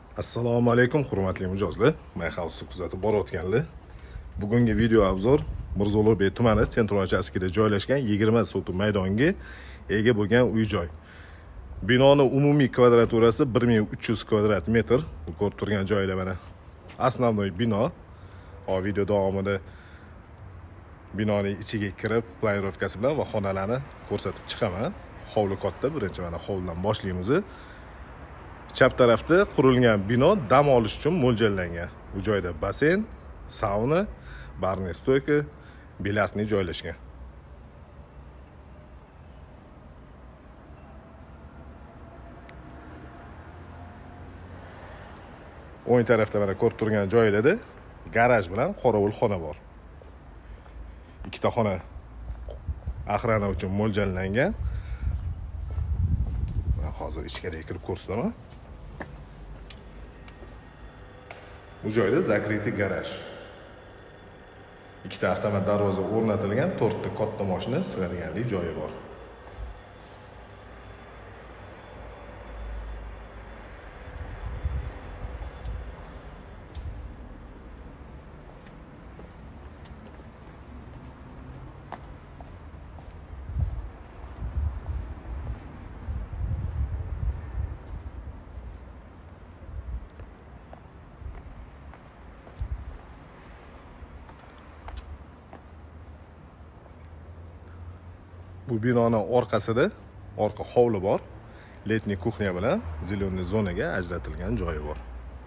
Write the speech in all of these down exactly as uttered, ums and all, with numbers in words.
Assalomu alaykum hurmatli mijozlar. Mayhouse kuzatib borayotganlar. Bugungi video obzor Mirzo-Ulug'bek tumani Sentral uchastkasida joylashgan yigirma sotuq maydonga ega bo'lgan uy-joy. Binoning umumiy kvadraturasi bir ming uch yuz kvadrat metr. Bu ko'rib turgan joylar mana asnovnoy bino. Hozir video davomida binoning ichiga kirib, planirovkasi bilan va xonalarni ko'rsatib chiqaman. Hovli katta, birinchi mana hovlidan boshlaymiz. Chap tarafda qurilgan bino dam olish uchun mo'ljallangan. Bu joyda basen, sauna, barni stoyka, bilyardni joylashgan. O'ng tarafda mana ko'rib turgan joylarda garaj bilan qorovul xona bor. Ikkita xona axrana uchun mo'ljallangan. Men hozir ichkariga kirib ko'rsataman. Bu joyda zakritый garaj. Ikkita avtomat darvoza o'rnatilgan, to'rtta katta mashina sig'adiganlik joyi bor. Bu binoning orqasida orqa hovli bor. Letniy kuxnya bilan zeleniy zonaga ajratilgan joyi bor.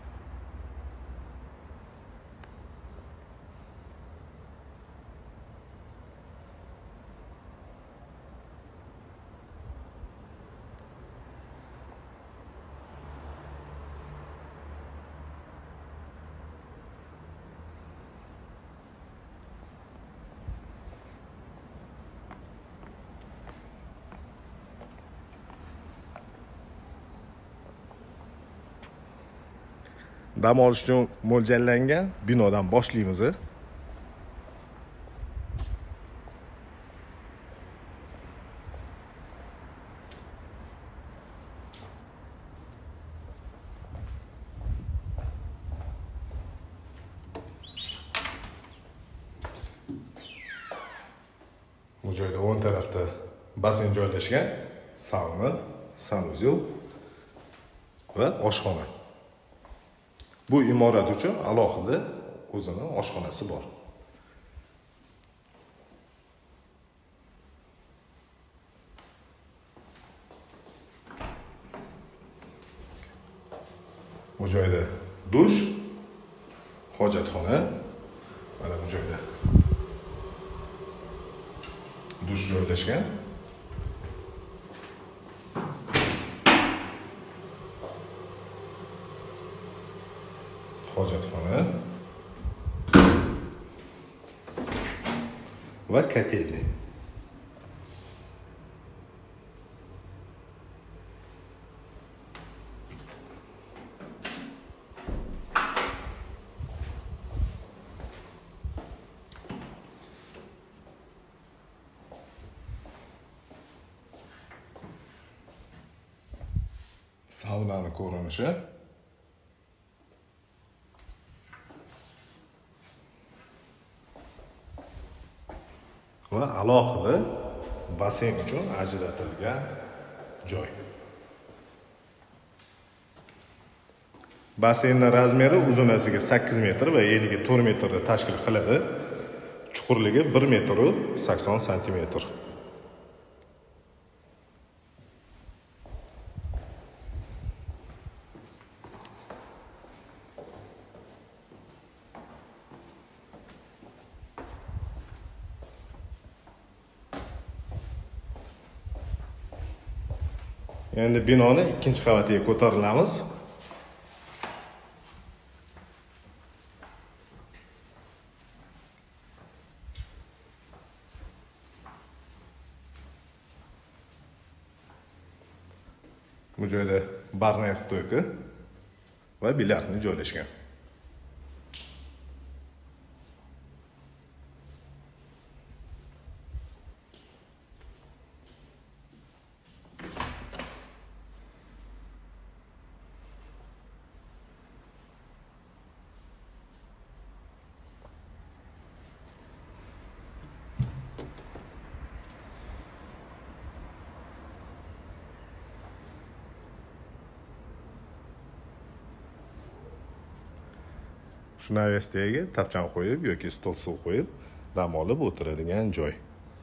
Dam olish uchun mo'ljallangan binodan boshlaymiz. Bu joyda o'ng tarafda basen joylashgan, sauna, sanuzel va oshxona. Bu imorat uchun alohida o'zining oshxonasi bor. Bu joyda dush, hojatxona, mana bu joyda dush joylashgan. Hojatxona va kotelni. Saunani ko'rinishi. Va alohida basen uchun ajratilgan joy. Basenning razmeri uzunasiga sakkiz metr va eniga to'rt metrni tashkil qiladi. Chuqurligi bir metr va sakson santimetr. Endi binoni ikkinchi qavatiga ko'tarilamiz. Bu joyda barni stoyka va bilyardni joylashgan. shu navestiyaga tapchan qo'yib yoki stol suv qo'yib dam olib o'tiradigan joy.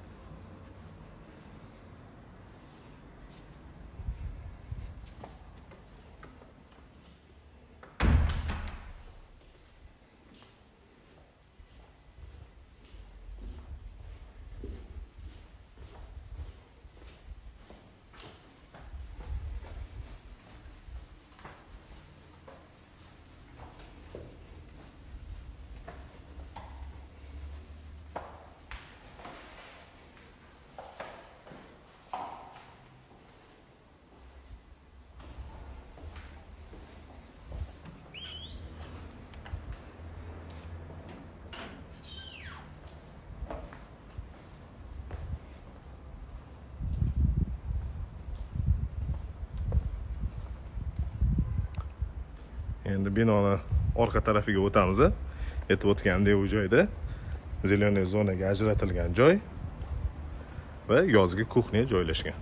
Endi binoni orqa tarafiga o'tamiz. Aytib o'tgandek, u joyda zeleniy zonaga ajratilgan joy va yozgi kuxnya joylashgan.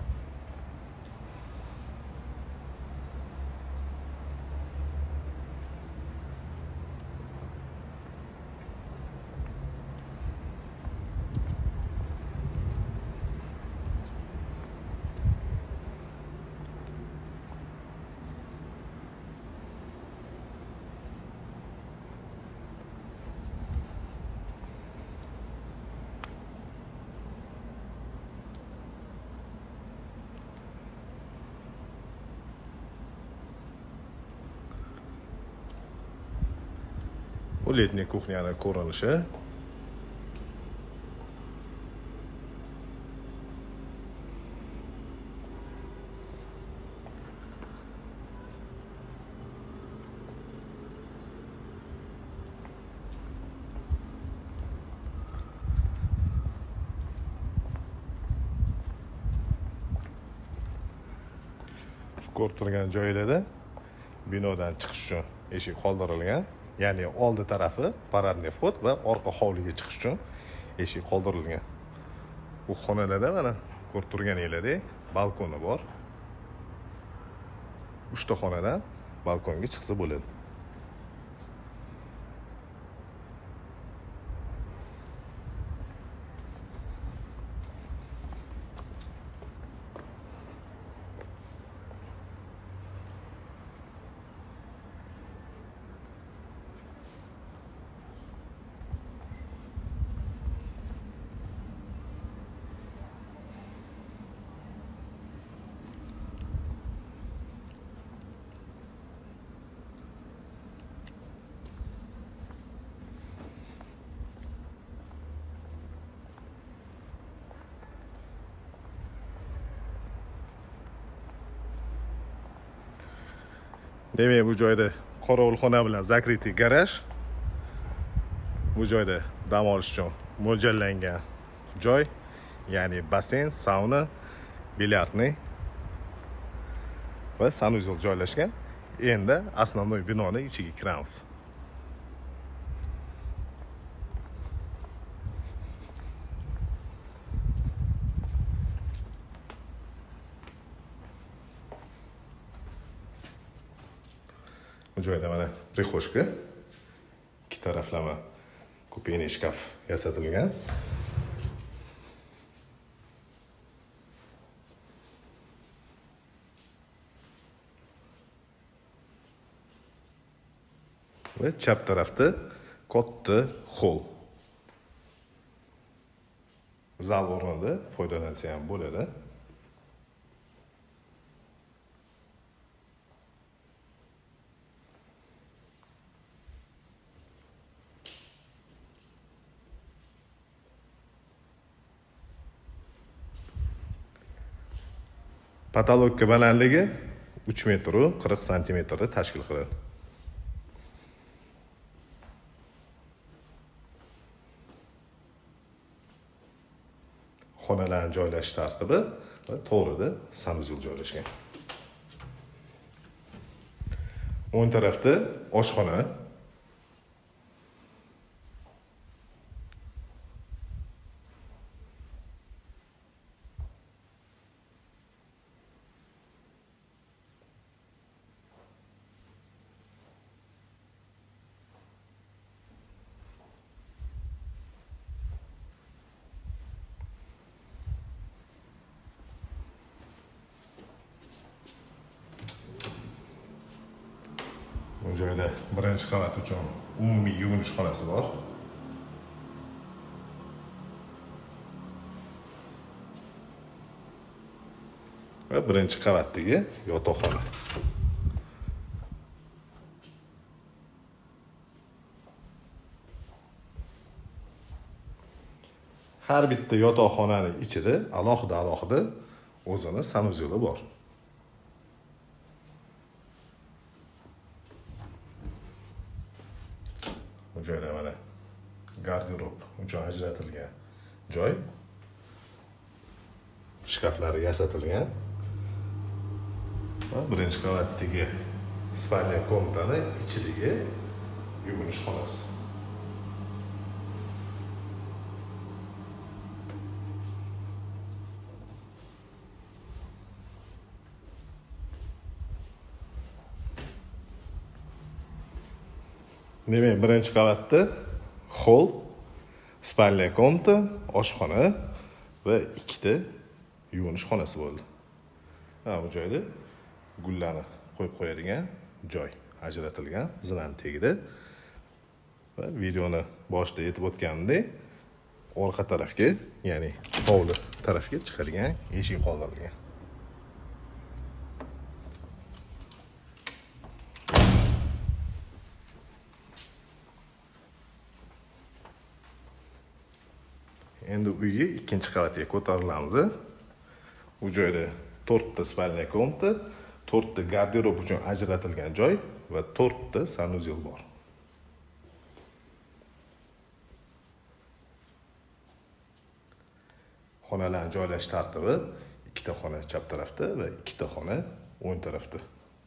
Bu letniy kuxnyaning ko'rinishi. Shu ko'rib turgan joylarda binodan chiqish uchun eshik qoldirilgan. Ya'ni oldi tarafi paradniy vxod va orqa hovliga chiqish uchun eshik qoldirilgan. Bu xonalarda mana ko'rib turganingizdek balkoni bor. uchta xonadan balkonga chiqsa bo'ladi. Demak, bu joyda qorovulxona bilan zakritый garaj. Bu joyda dam olish uchun mo'ljallangan joy, ya'ni basseyn, sauna, bilyardni va sanuzel joylashgan. Endi asosiy binoning ichiga kiramiz. Bu joyda mana prixoshka, ikki taraflama kupeyniy shkaf yasatilgan. Va chap tarafda katta hol. Zal o'rnida foydalansa ham bo'ladi. Patologga balandligi uch metr qirq santimetr tashkil qiladi. Xonalarning joylashish tartibi va to'g'rida sanuzel joylashgan. O'ng tarafda oshxona. Bu joyda birinchi qavat uchun umumiy yuvinish xonasi bor. Va birinchi qavatdagi yotoqxona. Har bitta yotoqxonaning ichida alohida-alohida o'zini sanuzyeli bor. Bu joyda mana garderob uchun ajratilgan joy. Shkaflari yasatilgan. Va birinchi qavatdagi spalniya komnatani ichidagi yuvinish xonasi. Demak, birinchi qavatda hol, spalniya komnata, oshxona va ikkita yuvinish xonasi bo'ldi. Ha, bu joyda gullarni qo'yib qo'yadigan joy ajratilgan zinani tagida. Va videoni boshida aytib o'tganimdek, orqa tarafga, ya'ni hovli tarafga chiqadigan eshik qoldirilgan. Endi uyga ikkinchi qavatga ko'tarilamiz. Bu joyda to'rtta spalniya komnata, to'rtta garderob uchun ajratilgan joy va to'rtta sanuzyel bor. Xonalarning joylashish tartibi: ikkita xona chap tarafda va ikkita xona o'ng tarafda.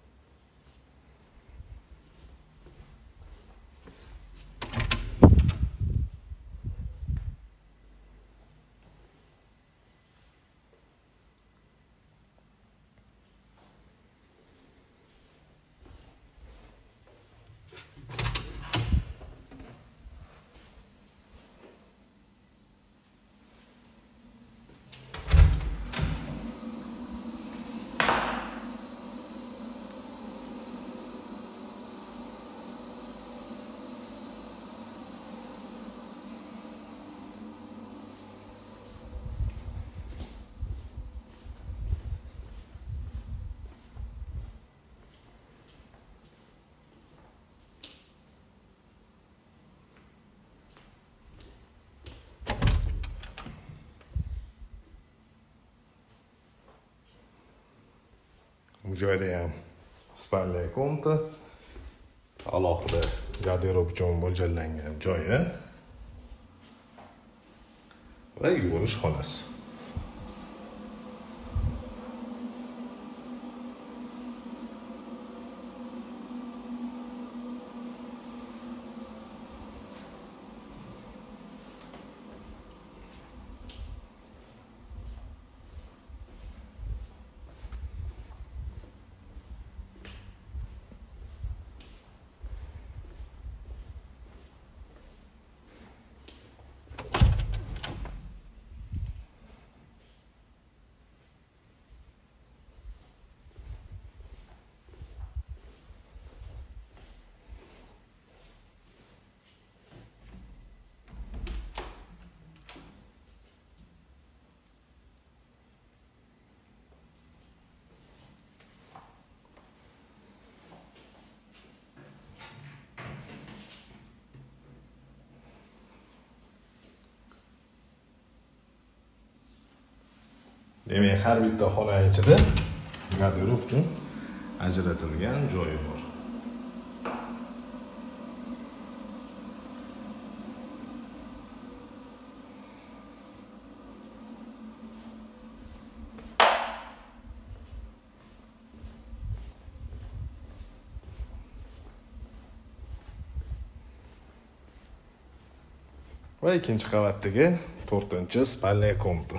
Bu joyda ham spalniya komnata, alohida garderob uchun mo'ljallangan joyi va yuvinish xonasi. Demak, har bitta xona ichida garderob uchun ajratilgan joyi bor. Va ikkinchi qavatdagi to'rtinchi spalniya komnata.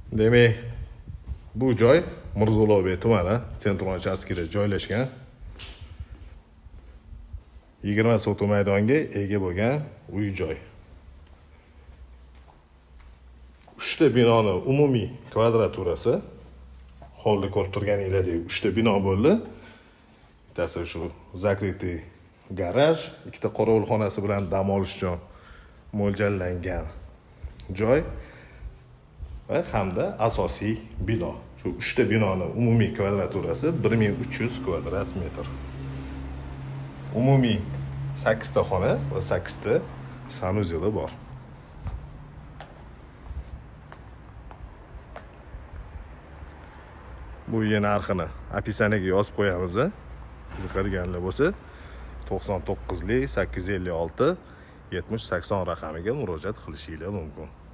Demak, bu joy Mirzo-Ulug'bek tumani Sentron uchastkasida joylashgan. yigirma sotuq maydonga ega bo'lgan uy-joy. uchta binoni umumiy kvadraturasi holda ko'rib turganingizdek uchta bino bo'ldi. Bittasi shu zakritый garaj, ikkita qorovulxonasi bilan dam olish uchun mo'ljallangan joy va hamda asosiy bino. Shu uchta binoni umumiy kvadraturasi bir ming uch yuz kvadrat metr. Umumiy sakkizta xona va sakkizta sanuzyeli bor. Bu yer narxini описаниеga yozib qo'yamiz. Qiziqadiganlar bo'lsa to'qson to'qqizlik sakkiz yuz ellik olti yetmish sakson raqamiga murojaat qilishingiz mumkin.